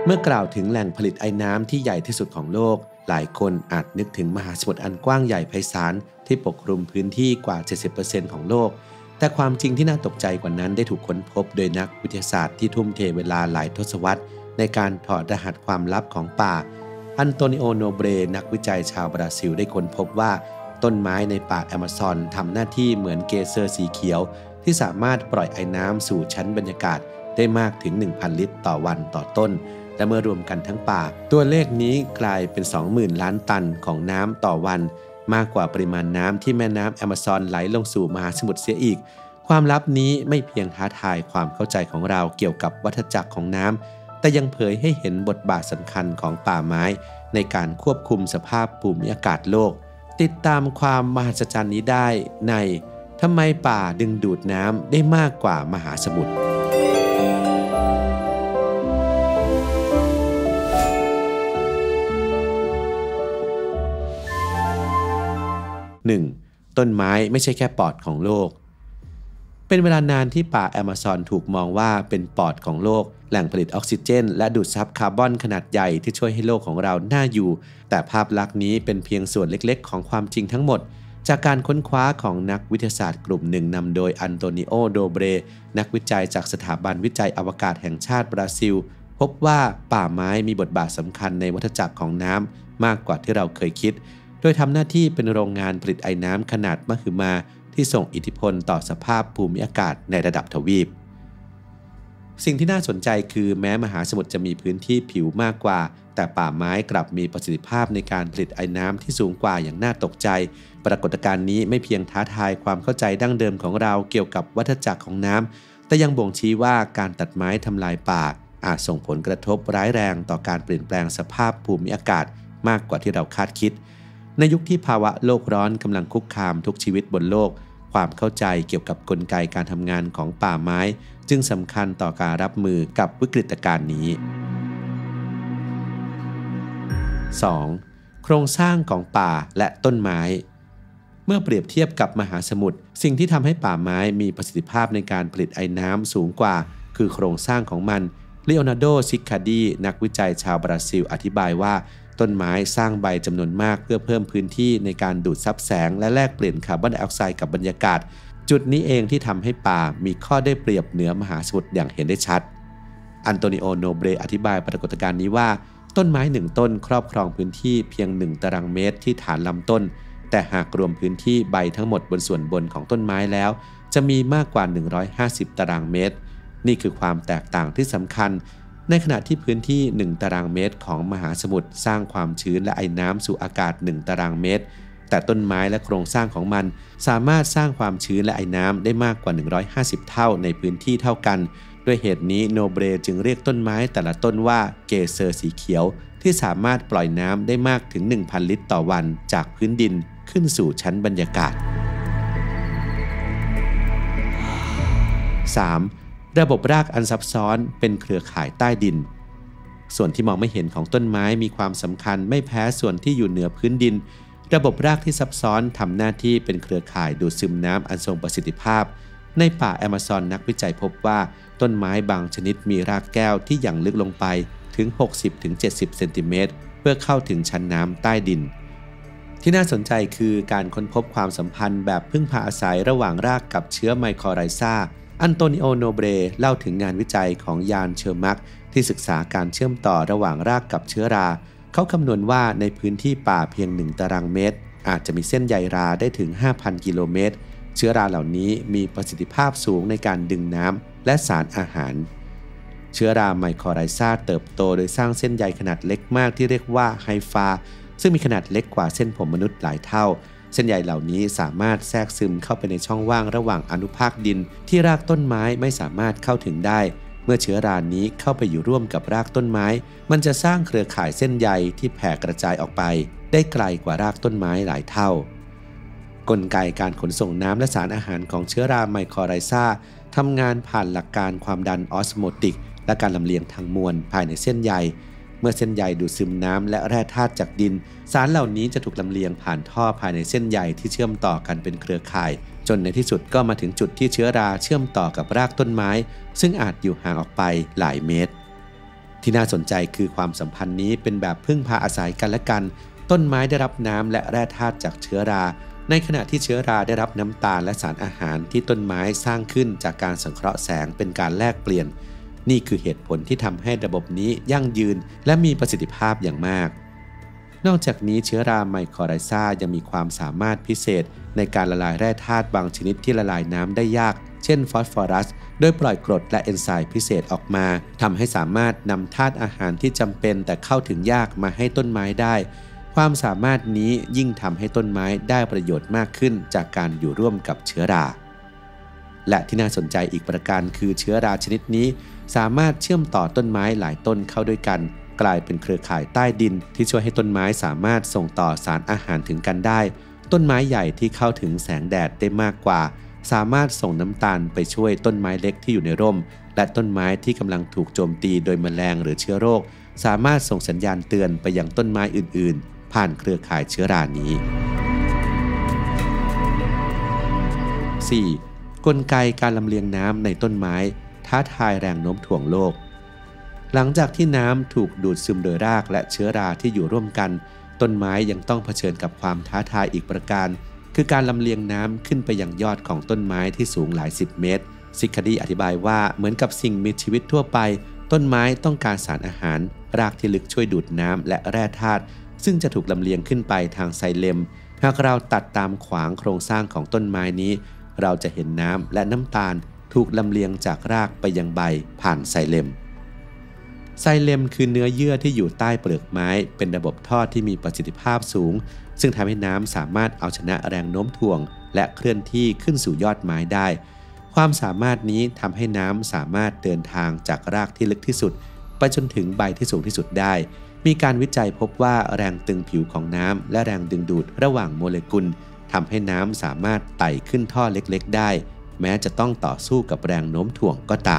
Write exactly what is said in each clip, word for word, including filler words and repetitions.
เมื่อกล่าวถึงแหล่งผลิตไอน้ำที่ใหญ่ที่สุดของโลกหลายคนอาจนึกถึงมหาสมุทรอันกว้างใหญ่ไพศาลที่ปกคลุมพื้นที่กว่า เจ็ดสิบเปอร์เซ็นต์ ของโลกแต่ความจริงที่น่าตกใจกว่านั้นได้ถูกค้นพบโดยนักวิทยาศาสตร์ที่ทุ่มเทเวลาหลายทศวรรษในการถอดรหัสความลับของป่าอันโตนิโอโนเบรนักวิจัยชาวบราซิลได้ค้นพบว่าต้นไม้ในป่าแอมะซอนทำหน้าที่เหมือนเกสรสีเขียวที่สามารถปล่อยไอน้ำสู่ชั้นบรรยากาศได้มากถึง หนึ่งพัน ลิตรต่อวันต่อต้นและเมื่อรวมกันทั้งป่าตัวเลขนี้กลายเป็น สองหมื่น ล้านตันของน้ำต่อวันมากกว่าปริมาณน้ำที่แม่น้ำแอมะซอนไหลลงสู่มหาสมุทรเสียอีกความลับนี้ไม่เพียงท้าทายความเข้าใจของเราเกี่ยวกับวัฏจักรของน้ำแต่ยังเผยให้เห็นบทบาทสำคัญของป่าไม้ในการควบคุมสภาพภูมิอากาศโลกติดตามความมหัศจรรย์นี้ได้ในทำไมป่าดึงดูดน้ำได้มากกว่ามหาสมุทรหนึ่ง ต้นไม้ไม่ใช่แค่ปอดของโลกเป็นเวลานานที่ป่าแอมะซอนถูกมองว่าเป็นปอดของโลกแหล่งผลิตออกซิเจนและดูดซับคาร์บอนขนาดใหญ่ที่ช่วยให้โลกของเราน่าอยู่แต่ภาพลักษณ์นี้เป็นเพียงส่วนเล็กๆของความจริงทั้งหมดจากการค้นคว้าของนักวิทยาศาสตร์กลุ่มหนึ่งนำโดยอันโตนิโอโดเบรนักวิจัยจากสถาบันวิจัยอวกาศแห่งชาติบราซิลพบว่าป่าไม้มีบทบาทสำคัญในวัฏจักรของน้ำมากกว่าที่เราเคยคิดโดยทำหน้าที่เป็นโรงงานผลิตไอน้ำขนาดมหึมาที่ส่งอิทธิพลต่อสภาพภูมิอากาศในระดับทวีปสิ่งที่น่าสนใจคือแม้มหาสมุทรจะมีพื้นที่ผิวมากกว่าแต่ป่าไม้กลับมีประสิทธิภาพในการผลิตไอน้ำที่สูงกว่าอย่างน่าตกใจปรากฏการณ์นี้ไม่เพียงท้าทายความเข้าใจดั้งเดิมของเราเกี่ยวกับวัฏจักรของน้ำแต่ยังบ่งชี้ว่าการตัดไม้ทำลายป่าอาจส่งผลกระทบร้ายแรงต่อการเปลี่ยนแปลงสภาพภูมิอากาศมากกว่าที่เราคาดคิดในยุคที่ภาวะโลกร้อนกำลังคุกคามทุกชีวิตบนโลกความเข้าใจเกี่ยวกับกลไกการทำงานของป่าไม้จึงสำคัญต่อการรับมือกับวิกฤตการณ์นี้ สอง โครงสร้างของป่าและต้นไม้เมื่อเปรียบเทียบกับมหาสมุทรสิ่งที่ทำให้ป่าไม้มีประสิทธิภาพในการผลิตไอน้ำสูงกว่าคือโครงสร้างของมันลีโอนาร์โด ซิคคาดีนักวิจัยชาวบราซิลอธิบายว่าต้นไม้สร้างใบจำนวนมากเพื่อเพิ่มพื้นที่ในการดูดซับแสงและแลกเปลี่ยนคาร์บอนไดออกไซด์กับบรรยากาศจุดนี้เองที่ทำให้ป่ามีข้อได้เปรียบเหนือมหาสมุทรอย่างเห็นได้ชัดอันโตนิโอโนเบรอธิบายปรากฏการณ์นี้ว่าต้นไม้หนึ่งต้นครอบครองพื้นที่เพียงหนึ่งตารางเมตรที่ฐานลำต้นแต่หากรวมพื้นที่ใบทั้งหมดบนส่วนบนของต้นไม้แล้วจะมีมากกว่าหนึ่งร้อยห้าสิบตารางเมตรนี่คือความแตกต่างที่สำคัญในขณะที่พื้นที่หนึ่งตารางเมตรของมหาสมุทรสร้างความชื้นและไอน้ำสู่อากาศหนึ่งตารางเมตรแต่ต้นไม้และโครงสร้างของมันสามารถสร้างความชื้นและไอน้ำได้มากกว่าหนึ่งร้อยห้าสิบเท่าในพื้นที่เท่ากันด้วยเหตุนี้โนเบรจึงเรียกต้นไม้แต่ละต้นว่าเกสรสีเขียวที่สามารถปล่อยน้ำได้มากถึง หนึ่งพัน ลิตรต่อวันจากพื้นดินขึ้นสู่ชั้นบรรยากาศ สาม ระบบรากอันซับซ้อนเป็นเครือข่ายใต้ดินส่วนที่มองไม่เห็นของต้นไม้มีความสำคัญไม่แพ้ส่วนที่อยู่เหนือพื้นดินระบบรากที่ซับซ้อนทำหน้าที่เป็นเครือข่ายดูดซึมน้ำอันทรงประสิทธิภาพในป่าแอมะซอนนักวิจัยพบว่าต้นไม้บางชนิดมีรากแก้วที่หยั่งลึกลงไปถึง หกสิบถึงเจ็ดสิบ เซนติเมตรเพื่อเข้าถึงชั้นน้ำใต้ดินที่น่าสนใจคือการค้นพบความสัมพันธ์แบบพึ่งพาอาศัยระหว่างรากกับเชื้อไมโครไรซาอันโตนิโอโนเบรเล่าถึงงานวิจัยของยานเชอร์มักที่ศึกษาการเชื่อมต่อระหว่างรากกับเชื้อราเขาคำนวณว่าในพื้นที่ป่าเพียงหนึ่งตารางเมตรอาจจะมีเส้นใยราได้ถึง ห้าพัน กิโลเมตรเชื้อราเหล่านี้มีประสิทธิภาพสูงในการดึงน้ำและสารอาหารเชื้อราไมโครไรซาเติบโตโดยสร้างเส้นใยขนาดเล็กมากที่เรียกว่าไฮฟาซึ่งมีขนาดเล็กกว่าเส้นผมมนุษย์หลายเท่าเส้นใยเหล่านี้สามารถแทรกซึมเข้าไปในช่องว่างระหว่างอนุภาคดินที่รากต้นไม้ไม่สามารถเข้าถึงได้เมื่อเชื้อรานี้เข้าไปอยู่ร่วมกับรากต้นไม้มันจะสร้างเครือข่ายเส้นใยที่แผ่กระจายออกไปได้ไกลกว่ารากต้นไม้หลายเท่ากลไกการขนส่งน้ำและสารอาหารของเชื้อราไมโครไรซาทำงานผ่านหลักการความดันออสโมติกและการลำเลียงทางมวลภายในเส้นใยเมื่อเส้นใยดูดซึมน้ำและแร่ธาตุจากดินสารเหล่านี้จะถูกลำเลียงผ่านท่อภายในเส้นใยที่เชื่อมต่อกันเป็นเครือข่ายจนในที่สุดก็มาถึงจุดที่เชื้อราเชื่อมต่อกับรากต้นไม้ซึ่งอาจอยู่ห่างออกไปหลายเมตรที่น่าสนใจคือความสัมพันธ์นี้เป็นแบบพึ่งพาอาศัยกันและกันต้นไม้ได้รับน้ำและแร่ธาตุจากเชื้อราในขณะที่เชื้อราได้รับน้ำตาลและสารอาหารที่ต้นไม้สร้างขึ้นจากการสังเคราะห์แสงเป็นการแลกเปลี่ยนนี่คือเหตุผลที่ทำให้ระบบนี้ยั่งยืนและมีประสิทธิภาพอย่างมากนอกจากนี้เชื้อราไมโครไรซายังมีความสามารถพิเศษในการละลายแร่ธาตุบางชนิดที่ละลายน้ำได้ยากเช่นฟอสฟอรัสโดยปล่อยกรดและเอนไซม์พิเศษออกมาทำให้สามารถนำธาตุอาหารที่จำเป็นแต่เข้าถึงยากมาให้ต้นไม้ได้ความสามารถนี้ยิ่งทำให้ต้นไม้ได้ประโยชน์มากขึ้นจากการอยู่ร่วมกับเชื้อราและที่น่าสนใจอีกประการคือเชื้อราชนิดนี้สามารถเชื่อมต่อต้นไม้หลายต้นเข้าด้วยกันกลายเป็นเครือข่ายใต้ดินที่ช่วยให้ต้นไม้สามารถส่งต่อสารอาหารถึงกันได้ต้นไม้ใหญ่ที่เข้าถึงแสงแดดได้มากกว่าสามารถส่งน้ำตาลไปช่วยต้นไม้เล็กที่อยู่ในร่มและต้นไม้ที่กำลังถูกโจมตีโดยแมลงหรือเชื้อโรคสามารถส่งสัญญาณเตือนไปยังต้นไม้อื่นๆผ่านเครือข่ายเชื้อรานี้ สี่. กลไกการลำเลียงน้ำในต้นไม้ท้าทายแรงโน้มถ่วงโลกหลังจากที่น้ำถูกดูดซึมโดยรากและเชื้อราที่อยู่ร่วมกันต้นไม้ยังต้องเผชิญกับความท้าทายอีกประการคือการลำเลียงน้ำขึ้นไปยังยอดของต้นไม้ที่สูงหลายสิบเมตรซิคาดีอธิบายว่าเหมือนกับสิ่งมีชีวิตทั่วไปต้นไม้ต้องการสารอาหารรากที่ลึกช่วยดูดน้ำและแร่ธาตุซึ่งจะถูกลำเลียงขึ้นไปทางไซเลมหากเราตัดตามขวางโครงสร้างของต้นไม้นี้เราจะเห็นน้ำและน้ำตาลถูกลำเลียงจากรากไปยังใบผ่านไซเลมไซเลมคือเนื้อเยื่อที่อยู่ใต้เปลือกไม้เป็นระบบท่อที่มีประสิทธิภาพสูงซึ่งทำให้น้ำสามารถเอาชนะแรงโน้มถ่วงและเคลื่อนที่ขึ้นสู่ยอดไม้ได้ความสามารถนี้ทำให้น้ำสามารถเดินทางจากรากที่ลึกที่สุดไปจนถึงใบที่สูงที่สุดได้มีการวิจัยพบว่าแรงตึงผิวของน้ำและแรงดึงดูดระหว่างโมเลกุลทำให้น้ำสามารถไต่ขึ้นท่อเล็กๆได้แม้จะต้องต่อสู้กับแรงโน้มถ่วงก็ตาม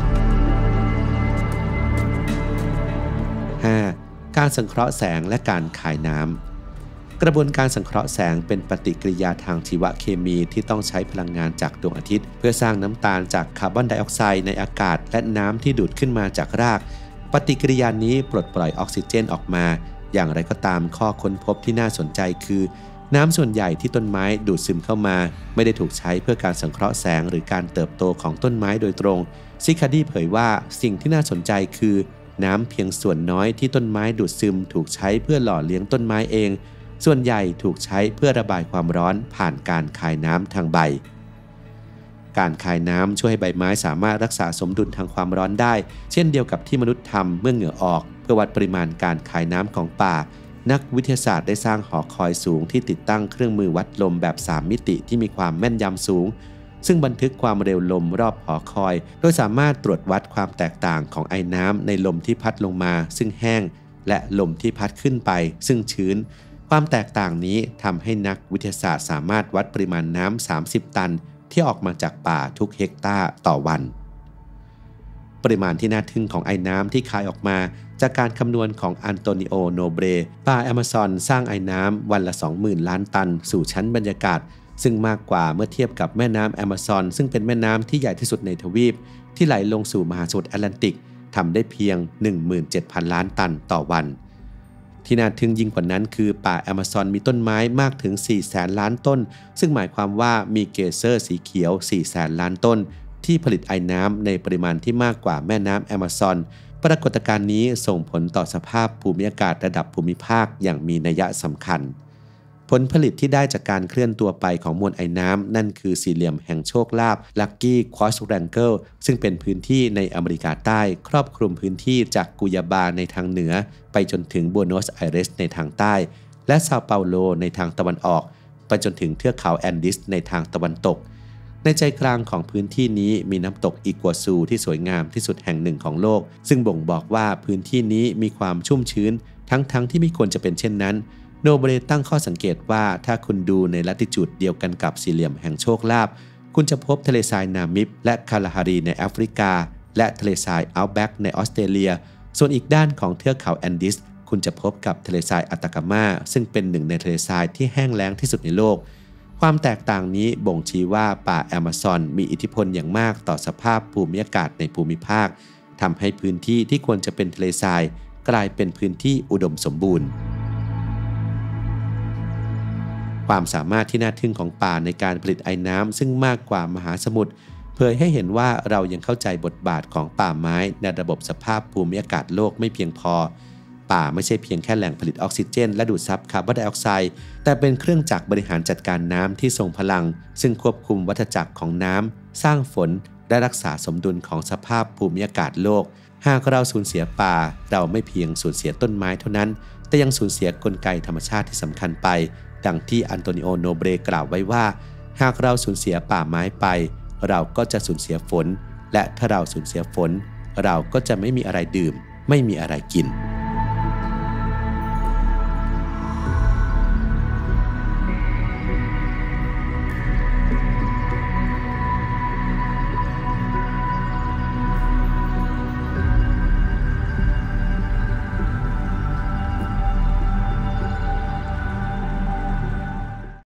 ห้า. การสังเคราะห์แสงและการคายน้ำกระบวนการสังเคราะห์แสงเป็นปฏิกิริยาทางชีวเคมีที่ต้องใช้พลังงานจากดวงอาทิตย์เพื่อสร้างน้ำตาลจากคาร์บอนไดออกไซด์ในอากาศและน้ำที่ดูดขึ้นมาจากรากปฏิกิริยานี้ปลดปล่อยออกซิเจนออกมาอย่างไรก็ตามข้อค้นพบที่น่าสนใจคือน้ำส่วนใหญ่ที่ต้นไม้ดูดซึมเข้ามาไม่ได้ถูกใช้เพื่อการสังเคราะห์แสงหรือการเติบโตของต้นไม้โดยตรงซิคาดีเผยว่าสิ่งที่น่าสนใจคือน้ำเพียงส่วนน้อยที่ต้นไม้ดูดซึมถูกใช้เพื่อหล่อเลี้ยงต้นไม้เองส่วนใหญ่ถูกใช้เพื่อระบายความร้อนผ่านการคายน้ำทางใบการคายน้ำช่วยให้ใบไม้สามารถรักษาสมดุลทางความร้อนได้เช่นเดียวกับที่มนุษย์ทำเมื่อเหงื่อออกเพื่อวัดปริมาณการคายน้ำของป่านักวิทยาศาสตร์ได้สร้างหอคอยสูงที่ติดตั้งเครื่องมือวัดลมแบบสามมิติที่มีความแม่นยำสูงซึ่งบันทึกความเร็วลมรอบหอคอยโดยสามารถตรวจวัดความแตกต่างของไอน้ำในลมที่พัดลงมาซึ่งแห้งและลมที่พัดขึ้นไปซึ่งชื้นความแตกต่างนี้ทำให้นักวิทยาศาสตร์สามารถวัดปริมาณน้ำสามสิบตันที่ออกมาจากป่าทุกเฮกตาร์ต่อวันปริมาณที่น่าทึ่งของไอน้ำที่คายออกมาจากการคำนวณของอันโตนิโอโนเบรป่าแอมะซอนสร้างไอน้ำวันละ สองหมื่น ล้านตันสู่ชั้นบรรยากาศซึ่งมากกว่าเมื่อเทียบกับแม่น้ำแอมะซอนซึ่งเป็นแม่น้ำที่ใหญ่ที่สุดในทวีปที่ไหลลงสู่มหาสมุทรแอตแลนติกทำได้เพียง หนึ่งหมื่นเจ็ดพัน ล้านตันต่อวันที่น่าทึ่งยิ่งกว่านั้นคือป่าแอมะซอนมีต้นไม้มากถึง สี่แสน ล้านต้นซึ่งหมายความว่ามีเกเซอร์สีเขียว สี่แสน ล้านต้นที่ผลิตไอน้ำในปริมาณที่มากกว่าแม่น้ำแอมะซอนปรากฏการณ์นี้ส่งผลต่อสภาพภูมิอากาศระดับภูมิภาคอย่างมีนัยสำคัญผลผลิตที่ได้จากการเคลื่อนตัวไปของมวลไอน้ำนั่นคือสี่เหลี่ยมแห่งโชคลาภ Lucky Quadrangle ซึ่งเป็นพื้นที่ในอเมริกาใต้ครอบคลุมพื้นที่จากกุยาบาในทางเหนือไปจนถึงบัวโนสไอเรสในทางใต้และซาเปาโลในทางตะวันออกไปจนถึงเทือกเขาแอนดิสในทางตะวันตกในใจกลางของพื้นที่นี้มีน้ำตกอีกัวซูที่สวยงามที่สุดแห่งหนึ่งของโลกซึ่งบ่งบอกว่าพื้นที่นี้มีความชุ่มชื้นทั้งๆ ท, ที่ไม่ควรจะเป็นเช่นนั้นโนเบรตั้งข้อสังเกตว่าถ้าคุณดูในลัติจูดเดียวกันกับสี่เหลี่ยมแห่งโชคลาภคุณจะพบทะเลทรายนามิบและคาลาฮารีในแอฟริกาและทะเลทรายอัลแบ็กในออสเตรเลียส่วนอีกด้านของเทือกเขาแอนดิสคุณจะพบกับทะเลทรายอัตากามาซึ่งเป็นหนึ่งในทะเลทรายที่แห้งแล้งที่สุดในโลกความแตกต่างนี้บ่งชี้ว่าป่าแอมะซอนมีอิทธิพลอย่างมากต่อสภาพภูมิอากาศในภูมิภาคทำให้พื้นที่ที่ควรจะเป็นทะเลทรายกลายเป็นพื้นที่อุดมสมบูรณ์ความสามารถที่น่าทึ่งของป่าในการผลิตไอ้น้ำซึ่งมากกว่ามหาสมุทรเผยให้เห็นว่าเรายังเข้าใจบทบาทของป่าไม้ในระบบสภาพภูมิอากาศโลกไม่เพียงพอป่าไม่ใช่เพียงแค่แหล่งผลิตออกซิเจนและดูดซับคาร์บอนไดออกไซด์แต่เป็นเครื่องจักรบริหารจัดการน้ำที่ทรงพลังซึ่งควบคุมวัฏจักรของน้ำสร้างฝนและรักษาสมดุลของสภาพภูมิอากาศโลกหากเราสูญเสียป่าเราไม่เพียงสูญเสียต้นไม้เท่านั้นแต่ยังสูญเสียกลไกธรรมชาติที่สำคัญไปดังที่อันโตนิโอ โนเบรกล่าวไว้ว่าหากเราสูญเสียป่าไม้ไปเราก็จะสูญเสียฝนและถ้าเราสูญเสียฝนเราก็จะไม่มีอะไรดื่มไม่มีอะไรกิน